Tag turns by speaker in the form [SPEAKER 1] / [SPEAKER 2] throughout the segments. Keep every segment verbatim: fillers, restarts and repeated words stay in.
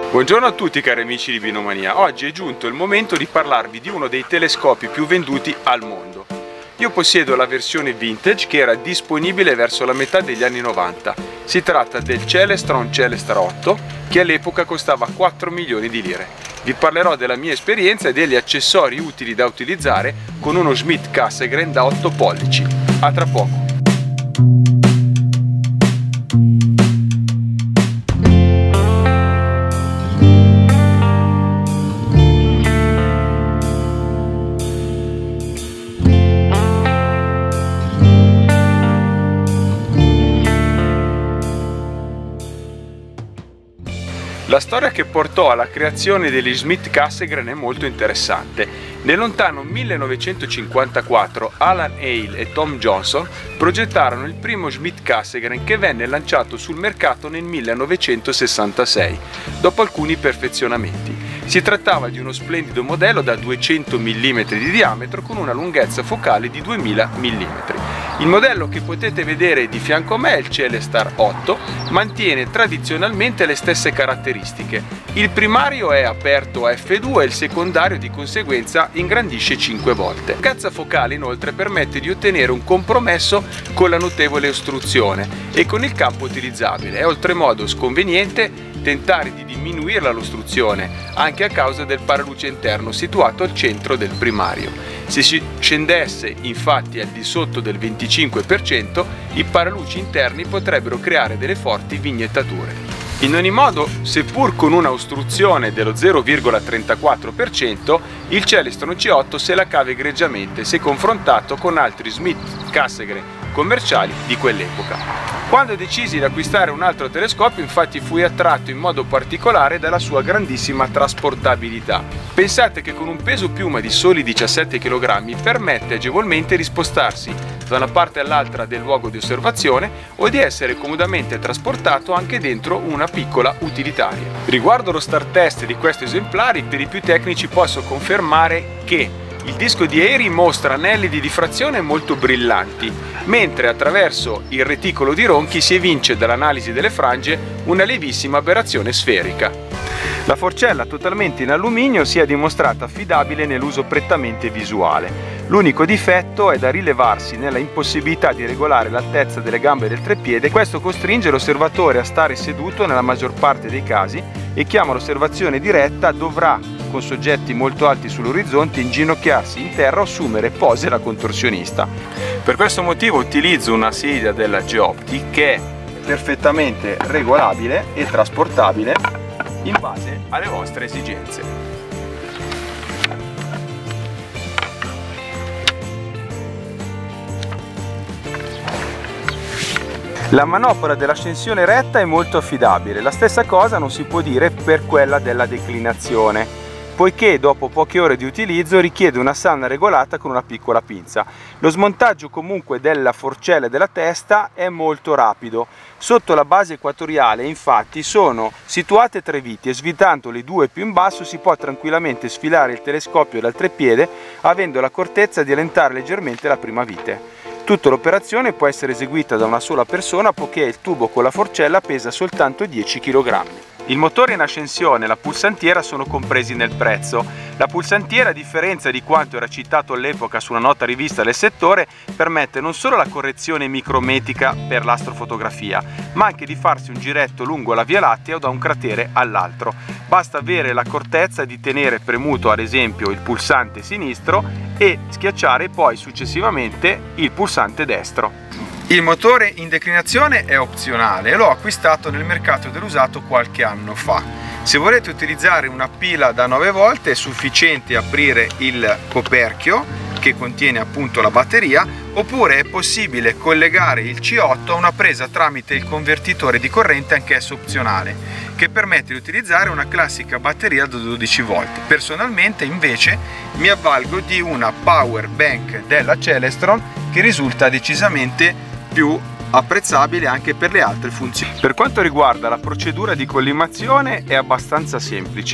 [SPEAKER 1] Buongiorno a tutti cari amici di Vinomania. Oggi è giunto il momento di parlarvi di uno dei telescopi più venduti al mondo. Io possiedo la versione vintage che era disponibile verso la metà degli anni novanta. Si tratta del Celestron Celestar otto che all'epoca costava quattro milioni di lire. Vi parlerò della mia esperienza e degli accessori utili da utilizzare con uno Schmidt Cassegrain da otto pollici. A tra poco! La storia che portò alla creazione degli Schmidt Cassegrain è molto interessante. Nel lontano millenovecentocinquantaquattro Alan Hale e Tom Johnson progettarono il primo Schmidt Cassegrain che venne lanciato sul mercato nel millenovecentosessantasei, dopo alcuni perfezionamenti. Si trattava di uno splendido modello da duecento millimetri di diametro con una lunghezza focale di duemila millimetri. Il modello che potete vedere di fianco a me, il Celestar otto, mantiene tradizionalmente le stesse caratteristiche. Il primario è aperto a effe due e il secondario di conseguenza ingrandisce cinque volte. La cazza focale inoltre permette di ottenere un compromesso con la notevole ostruzione e con il campo utilizzabile. È oltremodo sconveniente tentare di diminuirla l'ostruzione, anche a causa del paraluce interno situato al centro del primario. Se si scendesse infatti al di sotto del venticinque per cento, i paraluci interni potrebbero creare delle forti vignettature. In ogni modo, seppur con una ostruzione dello zero virgola trentaquattro per cento, il Celestron C otto se la cava egregiamente se confrontato con altri Schmidt Cassegrain commerciali di quell'epoca. Quando decisi di acquistare un altro telescopio, infatti fui attratto in modo particolare dalla sua grandissima trasportabilità. Pensate che con un peso piuma di soli diciassette chilogrammi permette agevolmente di spostarsi da una parte all'altra del luogo di osservazione o di essere comodamente trasportato anche dentro una piccola utilitaria. Riguardo lo start test di questo esemplare, per i più tecnici posso confermare che il disco di Airy mostra anelli di diffrazione molto brillanti, mentre attraverso il reticolo di ronchi si evince dall'analisi delle frange una lievissima aberrazione sferica. La forcella totalmente in alluminio si è dimostrata affidabile nell'uso prettamente visuale. L'unico difetto è da rilevarsi nella impossibilità di regolare l'altezza delle gambe del treppiede. Questo costringe l'osservatore a stare seduto nella maggior parte dei casi e chi ama l'osservazione diretta dovrà, con soggetti molto alti sull'orizzonte, inginocchiarsi in terra o assumere pose da contorsionista. Per questo motivo utilizzo una sedia della Geopti che è perfettamente regolabile e trasportabile in base alle vostre esigenze. La manopola dell'ascensione retta è molto affidabile, la stessa cosa non si può dire per quella della declinazione, poiché dopo poche ore di utilizzo richiede una sanna regolata con una piccola pinza. Lo smontaggio comunque della forcella e della testa è molto rapido. Sotto la base equatoriale infatti sono situate tre viti e svitando le due più in basso si può tranquillamente sfilare il telescopio dal treppiede avendo l'accortezza di allentare leggermente la prima vite. Tutta l'operazione può essere eseguita da una sola persona poiché il tubo con la forcella pesa soltanto dieci chilogrammi. Il motore in ascensione e la pulsantiera sono compresi nel prezzo. La pulsantiera, a differenza di quanto era citato all'epoca su una nota rivista del settore, permette non solo la correzione micrometrica per l'astrofotografia, ma anche di farsi un giretto lungo la Via Lattea o da un cratere all'altro. Basta avere l'accortezza di tenere premuto ad esempio il pulsante sinistro e schiacciare poi successivamente il pulsante destro. Il motore in declinazione è opzionale e l'ho acquistato nel mercato dell'usato qualche anno fa. Se volete utilizzare una pila da nove volt è sufficiente aprire il coperchio che contiene appunto la batteria, oppure è possibile collegare il C otto a una presa tramite il convertitore di corrente, anch'esso opzionale, che permette di utilizzare una classica batteria da dodici volt. Personalmente invece mi avvalgo di una power bank della Celestron che risulta decisamente più apprezzabile anche per le altre funzioni. Per quanto riguarda la procedura di collimazione è abbastanza semplice.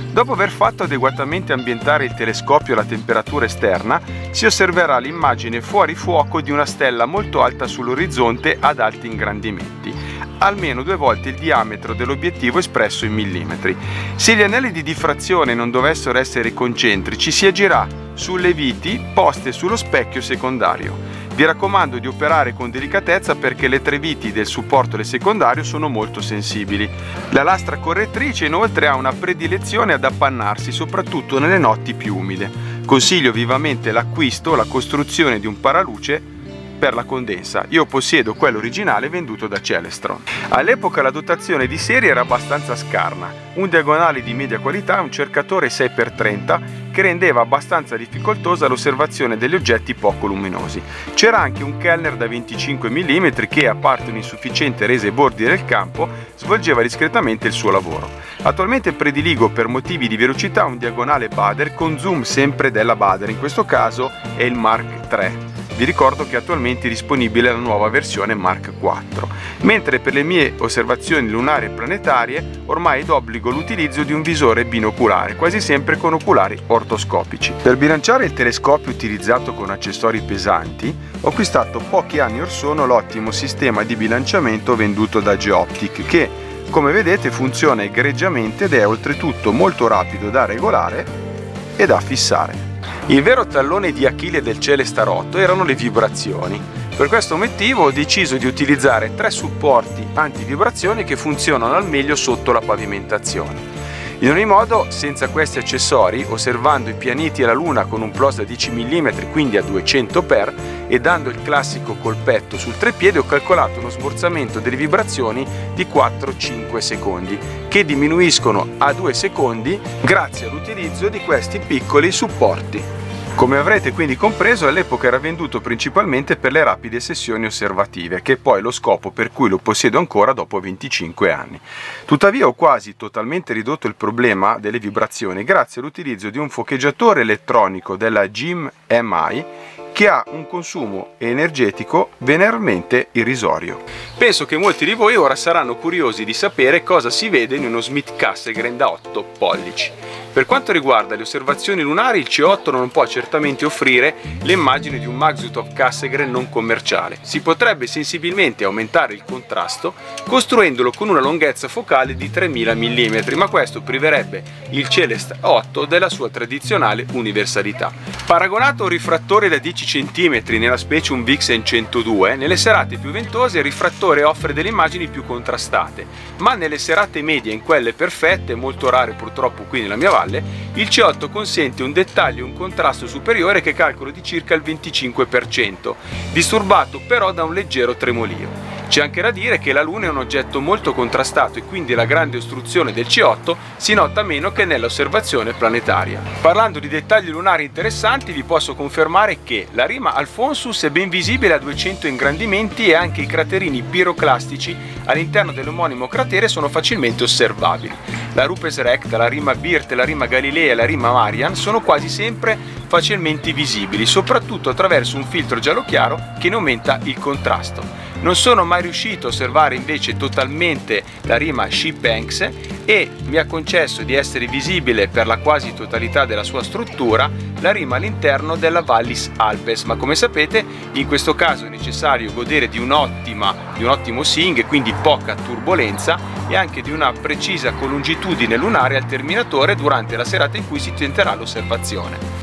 [SPEAKER 1] Dopo aver fatto adeguatamente ambientare il telescopio alla temperatura esterna, si osserverà l'immagine fuori fuoco di una stella molto alta sull'orizzonte ad alti ingrandimenti, almeno due volte il diametro dell'obiettivo espresso in millimetri. Se gli anelli di diffrazione non dovessero essere concentrici, si agirà sulle viti poste sullo specchio secondario. Vi raccomando di operare con delicatezza perché le tre viti del supporto del secondario sono molto sensibili. La lastra correttrice inoltre ha una predilezione ad appannarsi soprattutto nelle notti più umide. Consiglio vivamente l'acquisto o la costruzione di un paraluce per la condensa. Io possiedo quello originale venduto da Celestron. All'epoca la dotazione di serie era abbastanza scarna, un diagonale di media qualità e un cercatore sei per trenta che rendeva abbastanza difficoltosa l'osservazione degli oggetti poco luminosi. C'era anche un Kellner da venticinque millimetri che, a parte un'insufficiente resa ai bordi del campo, svolgeva discretamente il suo lavoro. Attualmente prediligo per motivi di velocità un diagonale Baader con zoom sempre della Baader, in questo caso è il Mark tre. Vi ricordo che attualmente è disponibile la nuova versione Mark quattro, mentre per le mie osservazioni lunari e planetarie ormai è d'obbligo l'utilizzo di un visore binoculare, quasi sempre con oculari ortoscopici. Per bilanciare il telescopio utilizzato con accessori pesanti, ho acquistato pochi anni or sono l'ottimo sistema di bilanciamento venduto da Geoptic che, come vedete, funziona egregiamente ed è oltretutto molto rapido da regolare e da fissare. Il vero tallone di Achille del Celestar otto erano le vibrazioni. Per questo motivo ho deciso di utilizzare tre supporti antivibrazioni che funzionano al meglio sotto la pavimentazione. In ogni modo, senza questi accessori, osservando i pianeti e la Luna con un PLOS da dieci millimetri, quindi a duecento per, e dando il classico colpetto sul treppiede, ho calcolato uno smorzamento delle vibrazioni di quattro cinque secondi, che diminuiscono a due secondi grazie all'utilizzo di questi piccoli supporti. Come avrete quindi compreso, all'epoca era venduto principalmente per le rapide sessioni osservative, che è poi lo scopo per cui lo possiedo ancora dopo venticinque anni. Tuttavia ho quasi totalmente ridotto il problema delle vibrazioni grazie all'utilizzo di un focheggiatore elettronico della G I M M I che ha un consumo energetico veneramente irrisorio. Penso che molti di voi ora saranno curiosi di sapere cosa si vede in uno Schmidt Cassegrain da otto pollici. Per quanto riguarda le osservazioni lunari, il C otto non può certamente offrire le immagini di un Maksutov Cassegrain non commerciale. Si potrebbe sensibilmente aumentare il contrasto costruendolo con una lunghezza focale di tremila millimetri, ma questo priverebbe il Celestar otto della sua tradizionale universalità. Paragonato a un rifrattore da dieci centimetri nella specie un Vixen centodue, nelle serate più ventose il rifrattore offre delle immagini più contrastate, ma nelle serate medie, in quelle perfette, molto rare purtroppo qui nella mia valle, il C otto consente un dettaglio e un contrasto superiore che calcolo di circa il venticinque per cento, disturbato però da un leggero tremolio. C'è anche da dire che la Luna è un oggetto molto contrastato e quindi la grande ostruzione del C otto si nota meno che nell'osservazione planetaria. Parlando di dettagli lunari interessanti, vi posso confermare che la rima Alphonsus è ben visibile a duecento ingrandimenti e anche i craterini piroclastici all'interno dell'omonimo cratere sono facilmente osservabili. La Rupes Recta, la rima Birt, la rima Galilea e la rima Marian sono quasi sempre facilmente visibili, soprattutto attraverso un filtro giallo chiaro che ne aumenta il contrasto. Non sono mai riuscito a osservare invece totalmente la rima Sheepanks e mi ha concesso di essere visibile per la quasi totalità della sua struttura la rima all'interno della Vallis Alpes, ma come sapete in questo caso è necessario godere di un'ottima, di un ottimo SING, quindi poca turbolenza e anche di una precisa colongitudine lunare al terminatore durante la serata in cui si tenterà l'osservazione.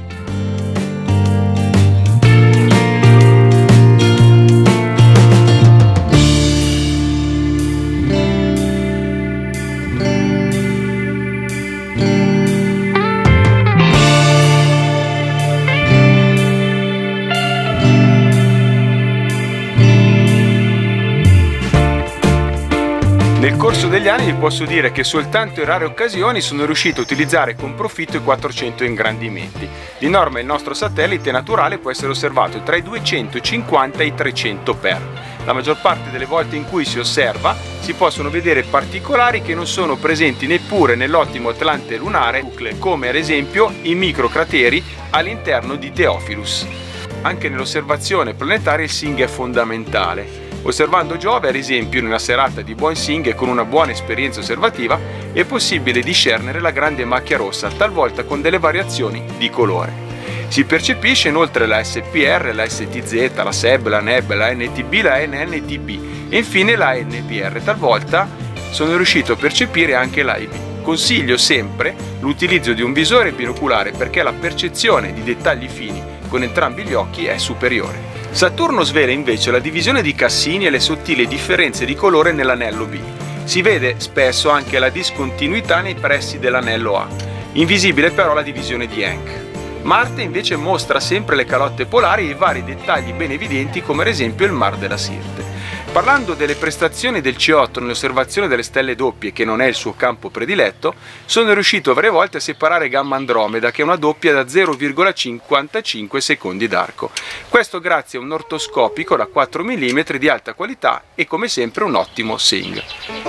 [SPEAKER 1] Nel corso degli anni vi posso dire che soltanto in rare occasioni sono riuscito a utilizzare con profitto i quattrocento ingrandimenti. Di norma il nostro satellite naturale può essere osservato tra i duecentocinquanta e i trecento per. La maggior parte delle volte in cui si osserva si possono vedere particolari che non sono presenti neppure nell'ottimo Atlante lunare, come ad esempio i microcrateri all'interno di Theophilus. Anche nell'osservazione planetaria il SING è fondamentale. Osservando Giove, ad esempio, in una serata di buon swing e con una buona esperienza osservativa, è possibile discernere la grande macchia rossa, talvolta con delle variazioni di colore. Si percepisce inoltre la S P R, la S T Z, la S E B, la N E B, la N T B, la N N T B e infine la N P R. Talvolta sono riuscito a percepire anche l'A I B. Consiglio sempre l'utilizzo di un visore binoculare perché la percezione di dettagli fini con entrambi gli occhi è superiore. Saturno svela invece la divisione di Cassini e le sottili differenze di colore nell'anello B. Si vede spesso anche la discontinuità nei pressi dell'anello A. Invisibile però la divisione di Encke. Marte invece mostra sempre le calotte polari e i vari dettagli ben evidenti come ad esempio il Mar della Sirte. Parlando delle prestazioni del C otto nell'osservazione delle stelle doppie, che non è il suo campo prediletto, sono riuscito varie volte a separare Gamma Andromeda, che è una doppia da zero virgola cinquantacinque secondi d'arco. Questo grazie a un ortoscopico da quattro millimetri di alta qualità e come sempre un ottimo swing.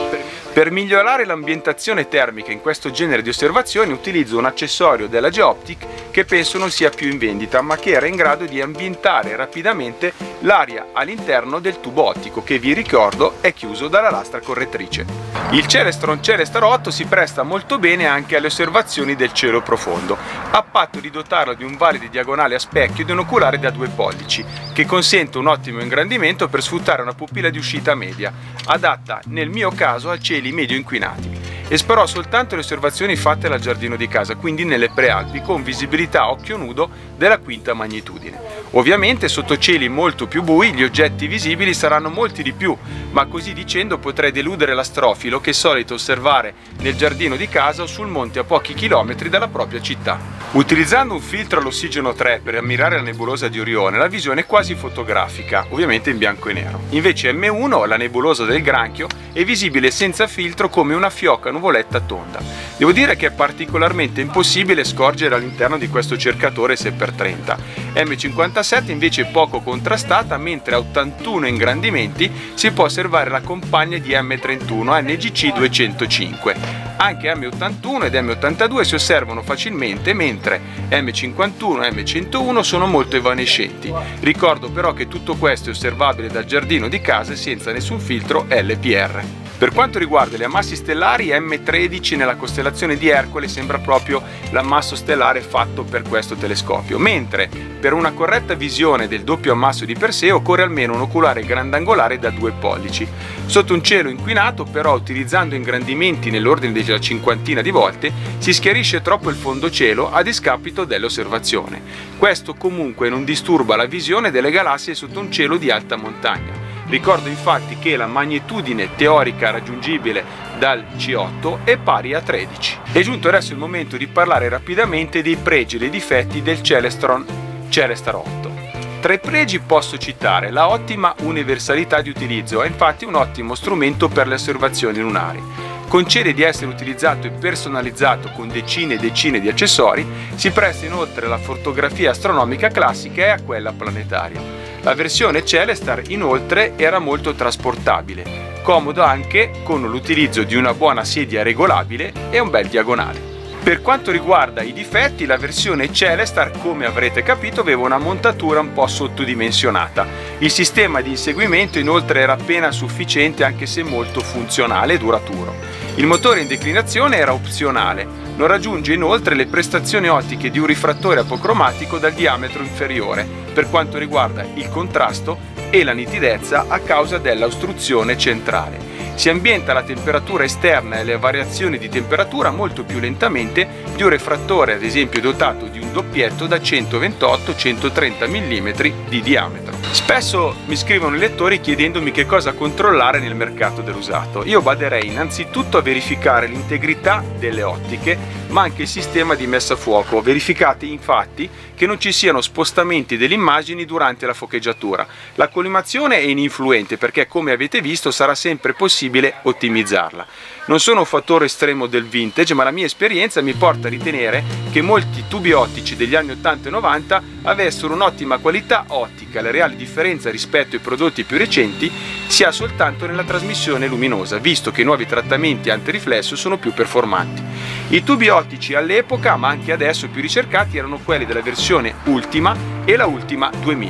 [SPEAKER 1] Per migliorare l'ambientazione termica in questo genere di osservazioni utilizzo un accessorio della Geoptic che penso non sia più in vendita, ma che era in grado di ambientare rapidamente l'aria all'interno del tubo ottico, che vi ricordo è chiuso dalla lastra correttrice. Il Celestron Celestar otto si presta molto bene anche alle osservazioni del cielo profondo, a patto di dotarlo di un valido diagonale a specchio e di un oculare da due pollici, che consente un ottimo ingrandimento per sfruttare una pupilla di uscita media, adatta nel mio caso a cieli medio inquinati. Esplorò soltanto le osservazioni fatte dal giardino di casa, quindi nelle prealpi, con visibilità a occhio nudo della quinta magnitudine. Ovviamente sotto cieli molto più bui gli oggetti visibili saranno molti di più, ma così dicendo potrei deludere l'astrofilo che è solito osservare nel giardino di casa o sul monte a pochi chilometri dalla propria città. Utilizzando un filtro all'ossigeno tre per ammirare la nebulosa di Orione, la visione è quasi fotografica, ovviamente in bianco e nero. Invece M uno, la nebulosa del Granchio, è visibile senza filtro come una fioca nuvoletta tonda. Devo dire che è particolarmente impossibile scorgere all'interno di questo cercatore sei per trenta. M cinquantasette invece è poco contrastata, mentre a ottantuno ingrandimenti si può osservare la compagna di M trentuno N G C duecentocinque. Anche M ottantuno ed M ottantadue si osservano facilmente, mentre M cinquantuno e M centouno sono molto evanescenti. Ricordo però che tutto questo è osservabile dal giardino di casa senza nessun filtro L P R. Per quanto riguarda gli ammassi stellari, M tredici nella costellazione di Ercole sembra proprio l'ammasso stellare fatto per questo telescopio, mentre per una corretta visione del doppio ammasso di Perseo occorre almeno un oculare grandangolare da due pollici. Sotto un cielo inquinato, però, utilizzando ingrandimenti nell'ordine della cinquantina di volte, si schiarisce troppo il fondocielo a discapito dell'osservazione. Questo comunque non disturba la visione delle galassie sotto un cielo di alta montagna. Ricordo infatti che la magnitudine teorica raggiungibile dal C otto è pari a tredici. È giunto adesso il momento di parlare rapidamente dei pregi e dei difetti del Celestron Celestar otto. Tra i pregi posso citare la ottima universalità di utilizzo, è infatti un ottimo strumento per le osservazioni lunari. Concede di essere utilizzato e personalizzato con decine e decine di accessori, si presta inoltre alla fotografia astronomica classica e a quella planetaria. La versione Celestar inoltre era molto trasportabile, comodo anche con l'utilizzo di una buona sedia regolabile e un bel diagonale. Per quanto riguarda i difetti, la versione Celestar, come avrete capito, aveva una montatura un po' sottodimensionata. Il sistema di inseguimento inoltre era appena sufficiente, anche se molto funzionale e duraturo. Il motore in declinazione era opzionale, non raggiunge inoltre le prestazioni ottiche di un rifrattore apocromatico dal diametro inferiore per quanto riguarda il contrasto e la nitidezza a causa della ostruzione centrale. Si ambienta la temperatura esterna e le variazioni di temperatura molto più lentamente di un refrattore, ad esempio dotato di un doppietto da centoventotto centotrenta millimetri di diametro. Spesso mi scrivono i lettori chiedendomi che cosa controllare nel mercato dell'usato. Io baderei innanzitutto a verificare l'integrità delle ottiche, ma anche il sistema di messa a fuoco. Verificate infatti che non ci siano spostamenti delle immagini durante la focheggiatura. La collimazione è ininfluente perché, come avete visto, sarà sempre possibile ottimizzarla. Non sono un fattore estremo del vintage, ma la mia esperienza mi porta a ritenere che molti tubi ottici degli anni ottanta e novanta avessero un'ottima qualità ottica. La reale differenza rispetto ai prodotti più recenti si ha soltanto nella trasmissione luminosa, visto che i nuovi trattamenti antiriflesso sono più performanti. I tubi ottici all'epoca, ma anche adesso più ricercati, erano quelli della versione Ultima e la Ultima duemila.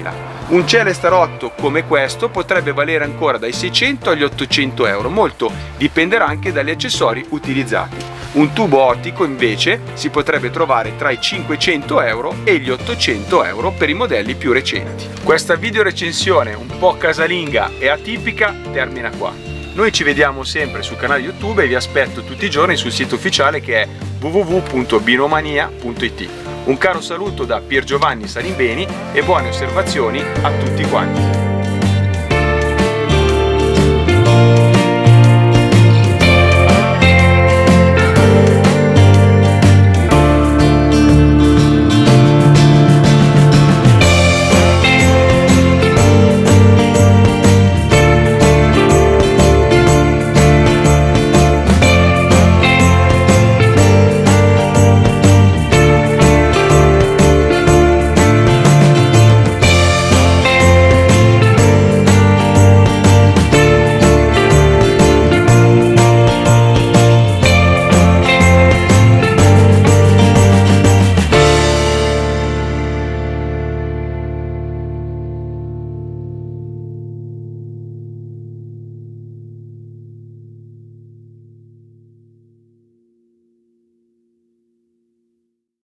[SPEAKER 1] Un Celestar otto come questo potrebbe valere ancora dai seicento agli ottocento euro, molto dipenderà anche dagli accessori utilizzati. Un tubo ottico invece si potrebbe trovare tra i cinquecento euro e gli ottocento euro per i modelli più recenti. Questa video recensione un po' casalinga e atipica termina qua. Noi ci vediamo sempre sul canale YouTube e vi aspetto tutti i giorni sul sito ufficiale che è w w w punto binomania punto i t. Un caro saluto da Pier Giovanni Salimbeni e buone osservazioni a tutti quanti.